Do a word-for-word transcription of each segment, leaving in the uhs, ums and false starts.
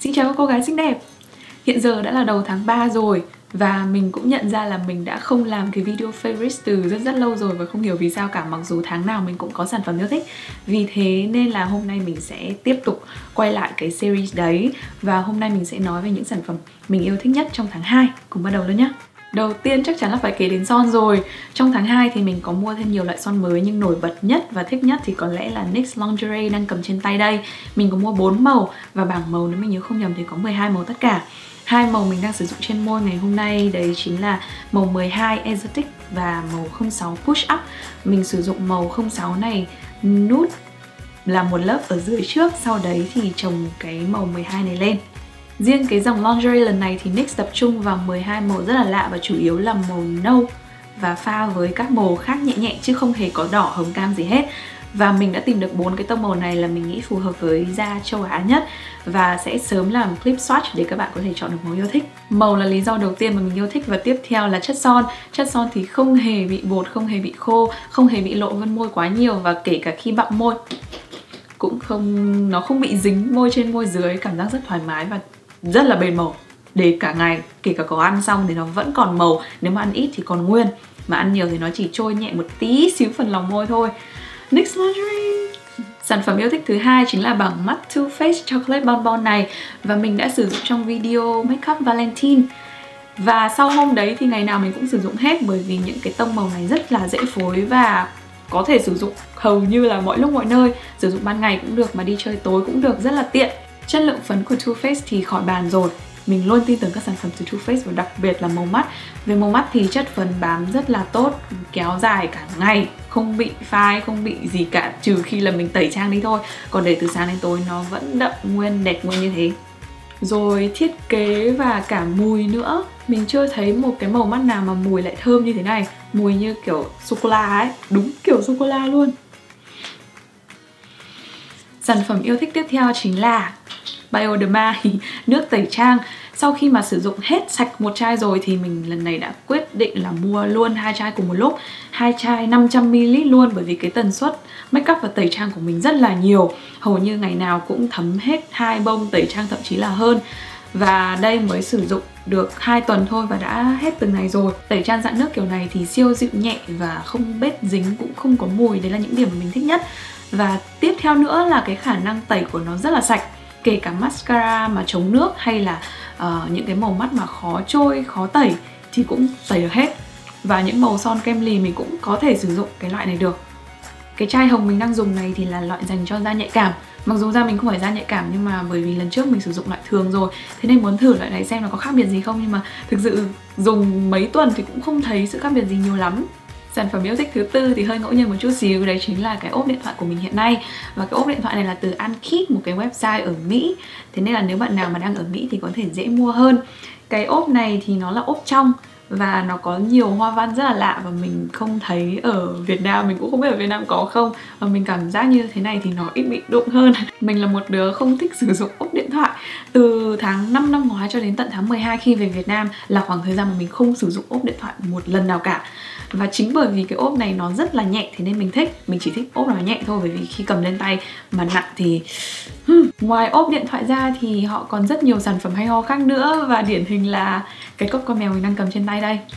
Xin chào các cô gái xinh đẹp. Hiện giờ đã là đầu tháng ba rồi và mình cũng nhận ra là mình đã không làm cái video favorites từ rất rất lâu rồi và không hiểu vì sao cả, mặc dù tháng nào mình cũng có sản phẩm yêu thích. Vì thế nên là hôm nay mình sẽ tiếp tục quay lại cái series đấy và hôm nay mình sẽ nói về những sản phẩm mình yêu thích nhất trong tháng hai. Cùng bắt đầu luôn nhé. Đầu tiên chắc chắn là phải kể đến son rồi. Trong tháng hai thì mình có mua thêm nhiều loại son mới, nhưng nổi bật nhất và thích nhất thì có lẽ là en y ích Lingerie đang cầm trên tay đây. Mình có mua bốn màu và bảng màu nếu mình nhớ không nhầm thì có mười hai màu tất cả. Hai màu mình đang sử dụng trên môi ngày hôm nay đấy chính là màu mười hai Exotic và màu không sáu Push Up. Mình sử dụng màu không sáu này nude là một lớp ở dưới trước, sau đấy thì chồng cái màu mười hai này lên. Riêng cái dòng lingerie lần này thì en y ích tập trung vào mười hai màu rất là lạ và chủ yếu là màu nâu và pha với các màu khác nhẹ nhẹ chứ không hề có đỏ, hồng, cam gì hết. Và mình đã tìm được bốn cái tông màu này là mình nghĩ phù hợp với da châu Á nhất và sẽ sớm làm clip swatch để các bạn có thể chọn được màu yêu thích. Màu là lý do đầu tiên mà mình yêu thích và tiếp theo là chất son. Chất son thì không hề bị bột, không hề bị khô, không hề bị lộ vân môi quá nhiều và kể cả khi bặm môi cũng không, nó không bị dính môi trên môi dưới, cảm giác rất thoải mái và rất là bền màu. Để cả ngày, kể cả có ăn xong thì nó vẫn còn màu, nếu mà ăn ít thì còn nguyên, mà ăn nhiều thì nó chỉ trôi nhẹ một tí xíu phần lòng môi thôi. en y ích Lingerie. Sản phẩm yêu thích thứ hai chính là bảng mắt Too Faced Chocolate Bonbon này và mình đã sử dụng trong video Makeup Valentine. Và sau hôm đấy thì ngày nào mình cũng sử dụng hết bởi vì những cái tông màu này rất là dễ phối và có thể sử dụng hầu như là mọi lúc mọi nơi. Sử dụng ban ngày cũng được mà đi chơi tối cũng được, rất là tiện. Chất lượng phấn của Too Faced thì khỏi bàn rồi. Mình luôn tin tưởng các sản phẩm từ Too Faced và đặc biệt là màu mắt. Về màu mắt thì chất phấn bám rất là tốt, kéo dài cả ngày, không bị phai, không bị gì cả, trừ khi là mình tẩy trang đi thôi. Còn để từ sáng đến tối nó vẫn đậm nguyên, đẹp nguyên như thế. Rồi thiết kế và cả mùi nữa. Mình chưa thấy một cái màu mắt nào mà mùi lại thơm như thế này. Mùi như kiểu sô-cô-la ấy, đúng kiểu sô-cô-la luôn. Sản phẩm yêu thích tiếp theo chính là Bioderma nước tẩy trang. Sau khi mà sử dụng hết sạch một chai rồi thì mình lần này đã quyết định là mua luôn hai chai cùng một lúc. Hai chai năm trăm mi li lít luôn bởi vì cái tần suất make up và tẩy trang của mình rất là nhiều. Hầu như ngày nào cũng thấm hết hai bông tẩy trang, thậm chí là hơn. Và đây mới sử dụng được hai tuần thôi và đã hết từng này rồi. Tẩy trang dạng nước kiểu này thì siêu dịu nhẹ và không bết dính, cũng không có mùi. Đấy là những điểm mà mình thích nhất. Và tiếp theo nữa là cái khả năng tẩy của nó rất là sạch. Kể cả mascara mà chống nước hay là uh, những cái màu mắt mà khó trôi, khó tẩy thì cũng tẩy được hết. Và những màu son kem lì mình cũng có thể sử dụng cái loại này được. Cái chai hồng mình đang dùng này thì là loại dành cho da nhạy cảm. Mặc dù da mình không phải da nhạy cảm nhưng mà bởi vì lần trước mình sử dụng loại thường rồi, thế nên muốn thử loại này xem nó có khác biệt gì không. Nhưng mà thực sự dùng mấy tuần thì cũng không thấy sự khác biệt gì nhiều lắm. Sản phẩm yêu thích thứ tư thì hơi ngẫu nhiên một chút xíu, đấy chính là cái ốp điện thoại của mình hiện nay. Và cái ốp điện thoại này là từ Ankit, một cái website ở Mỹ. Thế nên là nếu bạn nào mà đang ở Mỹ thì có thể dễ mua hơn. Cái ốp này thì nó là ốp trong và nó có nhiều hoa văn rất là lạ và mình không thấy ở Việt Nam, mình cũng không biết ở Việt Nam có không. Và mình cảm giác như thế này thì nó ít bị đụng hơn. Mình là một đứa không thích sử dụng ốp điện thoại. Từ tháng năm năm ngoái cho đến tận tháng mười hai khi về Việt Nam là khoảng thời gian mà mình không sử dụng ốp điện thoại một lần nào cả. Và chính bởi vì cái ốp này nó rất là nhẹ thế nên mình thích. Mình chỉ thích ốp nó nhẹ thôi bởi vì khi cầm lên tay mà nặng thì... Hmm. Ngoài ốp điện thoại ra thì họ còn rất nhiều sản phẩm hay ho khác nữa. Và điển hình là cái cốc con mèo mình đang cầm trên tay đây.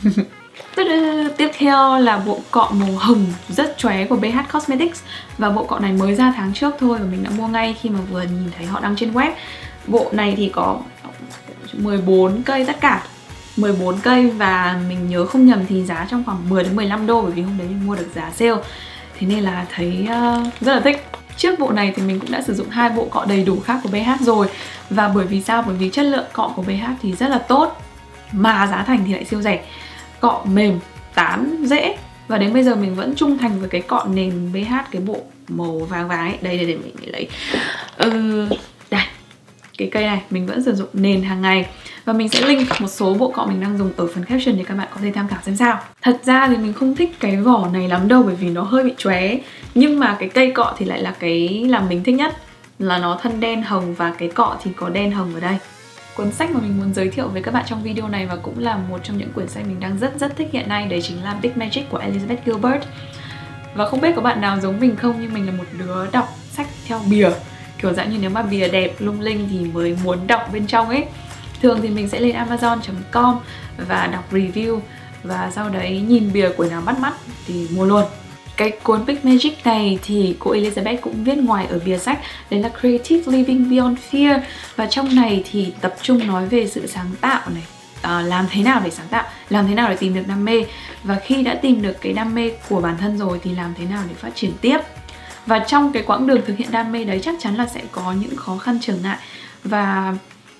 Tiếp theo là bộ cọ màu hồng rất chóe của bê hát Cosmetics. Và bộ cọ này mới ra tháng trước thôi và mình đã mua ngay khi mà vừa nhìn thấy họ đăng trên web. Bộ này thì có mười bốn cây tất cả, mười bốn cây và mình nhớ không nhầm thì giá trong khoảng mười đến mười lăm đô bởi vì hôm đấy mình mua được giá sale. Thế nên là thấy uh, rất là thích. Trước bộ này thì mình cũng đã sử dụng hai bộ cọ đầy đủ khác của bê hát rồi. Và bởi vì sao? Bởi vì chất lượng cọ của bê hát thì rất là tốt mà giá thành thì lại siêu rẻ. Cọ mềm, tán, dễ. Và đến bây giờ mình vẫn trung thành với cái cọ nền bê hát, cái bộ màu vàng vàng ấy. Đây, đây, để mình lấy ừ, đây, cái cây này mình vẫn sử dụng nền hàng ngày. Và mình sẽ link một số bộ cọ mình đang dùng ở phần caption để các bạn có thể tham khảo xem sao. Thật ra thì mình không thích cái vỏ này lắm đâu bởi vì nó hơi bị chóe. Nhưng mà cái cây cọ thì lại là cái làm mình thích nhất. Là nó thân đen hồng và cái cọ thì có đen hồng ở đây. Cuốn sách mà mình muốn giới thiệu với các bạn trong video này và cũng là một trong những quyển sách mình đang rất rất thích hiện nay, đấy chính là Big Magic của Elizabeth Gilbert. Và không biết có bạn nào giống mình không, nhưng mình là một đứa đọc sách theo bìa. Kiểu dạng như nếu mà bìa đẹp lung linh thì mới muốn đọc bên trong ấy. Thường thì mình sẽ lên amazon chấm com và đọc review, và sau đấy nhìn bìa cuốn nào bắt mắt thì mua luôn. Cái cuốn Big Magic này thì cô Elizabeth cũng viết ngoài ở bìa sách, đấy là Creative Living Beyond Fear. Và trong này thì tập trung nói về sự sáng tạo này, à, làm thế nào để sáng tạo, làm thế nào để tìm được đam mê, và khi đã tìm được cái đam mê của bản thân rồi thì làm thế nào để phát triển tiếp. Và trong cái quãng đường thực hiện đam mê đấy chắc chắn là sẽ có những khó khăn trở ngại, và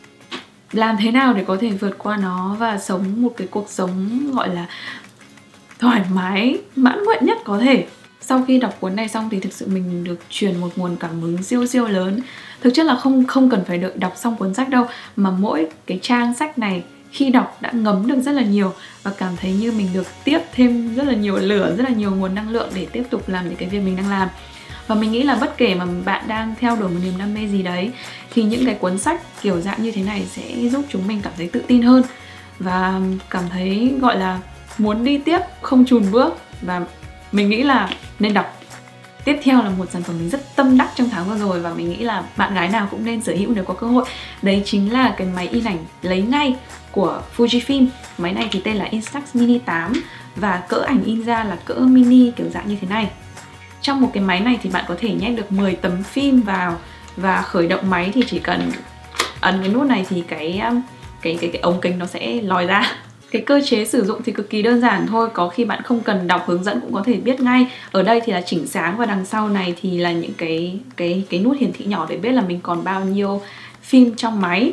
làm thế nào để có thể vượt qua nó và sống một cái cuộc sống gọi là thoải mái, mãn nguyện nhất có thể. Sau khi đọc cuốn này xong thì thực sự mình được truyền một nguồn cảm hứng siêu siêu lớn. Thực chất là không không cần phải đợi đọc xong cuốn sách đâu, mà mỗi cái trang sách này khi đọc đã ngấm được rất là nhiều, và cảm thấy như mình được tiếp thêm rất là nhiều lửa, rất là nhiều nguồn năng lượng để tiếp tục làm những cái việc mình đang làm. Và mình nghĩ là bất kể mà bạn đang theo đuổi một niềm đam mê gì đấy thì những cái cuốn sách kiểu dạng như thế này sẽ giúp chúng mình cảm thấy tự tin hơn, và cảm thấy gọi là muốn đi tiếp, không chùn bước. Và mình nghĩ là nên đọc. Tiếp theo là một sản phẩm mình rất tâm đắc trong tháng vừa rồi, và mình nghĩ là bạn gái nào cũng nên sở hữu nếu có cơ hội. Đấy chính là cái máy in ảnh lấy ngay của Fujifilm. Máy này thì tên là Instax Mini tám, và cỡ ảnh in ra là cỡ mini kiểu dạng như thế này. Trong một cái máy này thì bạn có thể nhét được mười tấm phim vào, và khởi động máy thì chỉ cần ấn cái nút này thì cái cái cái, cái ống kính nó sẽ lòi ra. Cái cơ chế sử dụng thì cực kỳ đơn giản thôi, có khi bạn không cần đọc hướng dẫn cũng có thể biết ngay. Ở đây thì là chỉnh sáng, và đằng sau này thì là những cái cái cái nút hiển thị nhỏ để biết là mình còn bao nhiêu phim trong máy.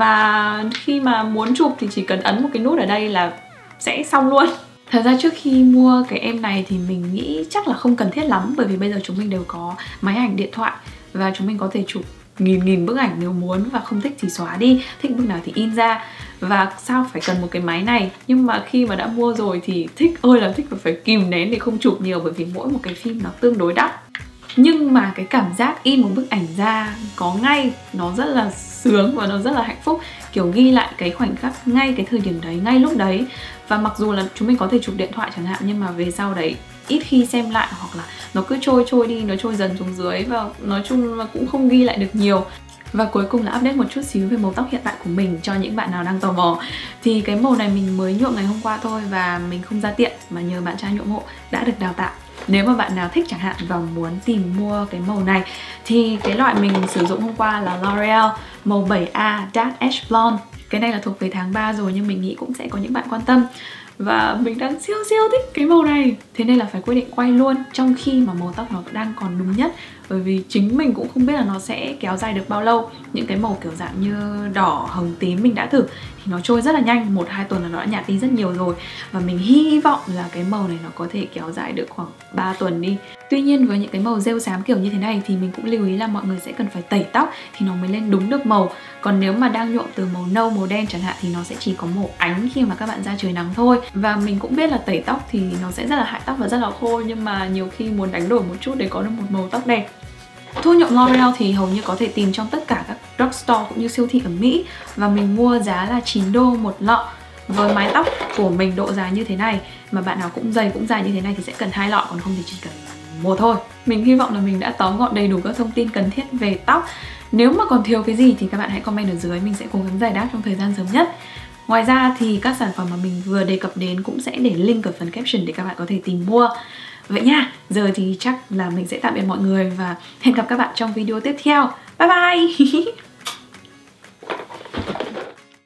Và khi mà muốn chụp thì chỉ cần ấn một cái nút ở đây là sẽ xong luôn. Thật ra trước khi mua cái em này thì mình nghĩ chắc là không cần thiết lắm, bởi vì bây giờ chúng mình đều có máy ảnh điện thoại và chúng mình có thể chụp nghìn nghìn bức ảnh nếu muốn, và không thích thì xóa đi, thích bức nào thì in ra. Và sao phải cần một cái máy này? Nhưng mà khi mà đã mua rồi thì thích ơi là thích, và phải kìm nén để không chụp nhiều, bởi vì mỗi một cái phim nó tương đối đắt. Nhưng mà cái cảm giác in một bức ảnh ra có ngay, nó rất là sướng và nó rất là hạnh phúc. Kiểu ghi lại cái khoảnh khắc ngay cái thời điểm đấy, ngay lúc đấy. Và mặc dù là chúng mình có thể chụp điện thoại chẳng hạn, nhưng mà về sau đấy ít khi xem lại, hoặc là nó cứ trôi trôi đi, nó trôi dần xuống dưới, và nói chung là cũng không ghi lại được nhiều. Và cuối cùng là update một chút xíu về màu tóc hiện tại của mình cho những bạn nào đang tò mò. Thì cái màu này mình mới nhuộm ngày hôm qua thôi, và mình không ra tiện mà nhờ bạn trai nhuộm hộ đã được đào tạo. Nếu mà bạn nào thích chẳng hạn và muốn tìm mua cái màu này thì cái loại mình sử dụng hôm qua là L'Oreal màu bảy A Dark Edge Blonde. Cái này là thuộc về tháng ba rồi, nhưng mình nghĩ cũng sẽ có những bạn quan tâm. Và mình đang siêu siêu thích cái màu này, thế nên là phải quyết định quay luôn trong khi mà màu tóc nó đang còn đúng nhất. Bởi vì chính mình cũng không biết là nó sẽ kéo dài được bao lâu. Những cái màu kiểu dạng như đỏ, hồng, tím mình đã thử thì nó trôi rất là nhanh, một hai tuần là nó đã nhạt đi rất nhiều rồi. Và mình hy vọng là cái màu này nó có thể kéo dài được khoảng ba tuần đi. Tuy nhiên với những cái màu rêu xám kiểu như thế này thì mình cũng lưu ý là mọi người sẽ cần phải tẩy tóc thì nó mới lên đúng được màu. Còn nếu mà đang nhuộm từ màu nâu, màu đen chẳng hạn thì nó sẽ chỉ có màu ánh khi mà các bạn ra trời nắng thôi. Và mình cũng biết là tẩy tóc thì nó sẽ rất là hại tóc và rất là khô, nhưng mà nhiều khi muốn đánh đổi một chút để có được một màu tóc đẹp. Thuốc nhuộm L'Oreal thì hầu như có thể tìm trong tất cả các drugstore cũng như siêu thị ở Mỹ. Và mình mua giá là chín đô một lọ. Với mái tóc của mình độ dài như thế này, mà bạn nào cũng dày cũng dài như thế này thì sẽ cần hai lọ, còn không thì chỉ cần một thôi. Mình hy vọng là mình đã tóm gọn đầy đủ các thông tin cần thiết về tóc. Nếu mà còn thiếu cái gì thì các bạn hãy comment ở dưới, mình sẽ cố gắng giải đáp trong thời gian sớm nhất. Ngoài ra thì các sản phẩm mà mình vừa đề cập đến cũng sẽ để link ở phần caption để các bạn có thể tìm mua. Vậy nha, giờ thì chắc là mình sẽ tạm biệt mọi người và hẹn gặp các bạn trong video tiếp theo. Bye bye!